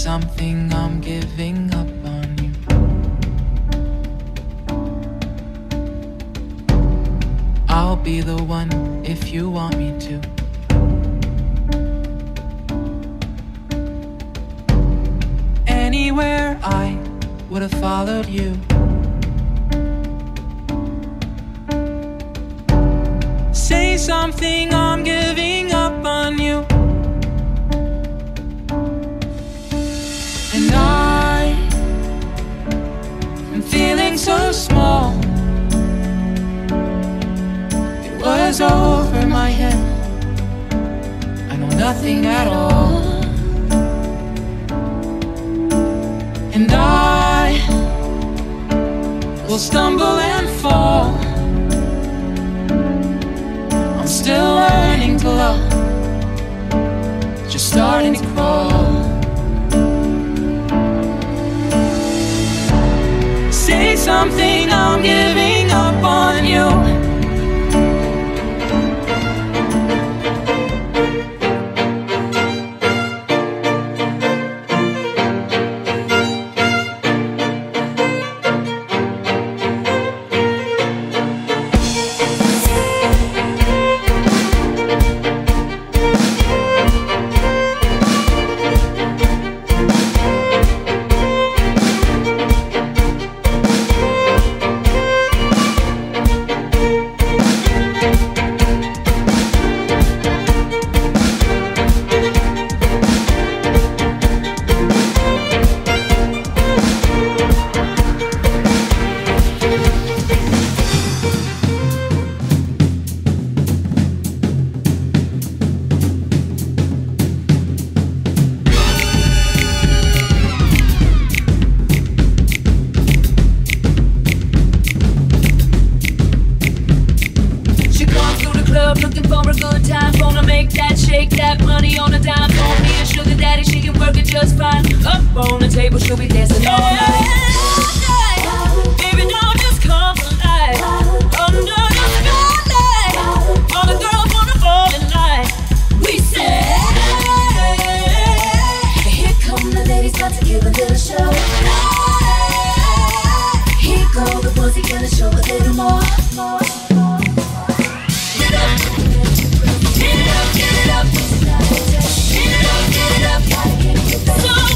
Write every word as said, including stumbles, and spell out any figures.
something, I'm giving up on you. I'll be the one if you want me to. Anywhere I would have followed you. Say something, I'm giving up on you. And I am feeling so small. It was over my head. I know nothing at all. And I will stumble and fall. I'm still learning to love, just starting to crawl. Say something, I'm giving up on you. Looking for a good time, gonna make that, shake that money on a dime. Call me a sugar daddy, she can work it just fine. Up on the table, she'll be dancing all night. Baby, don't just come alive. Under the spotlight, all the girls wanna fall in line. We say, here come the ladies, got to give a little show. Here go the boys, he gonna show a little more, more. Get it up, get it up, get it up, get it up, get it up, get it up, get it up.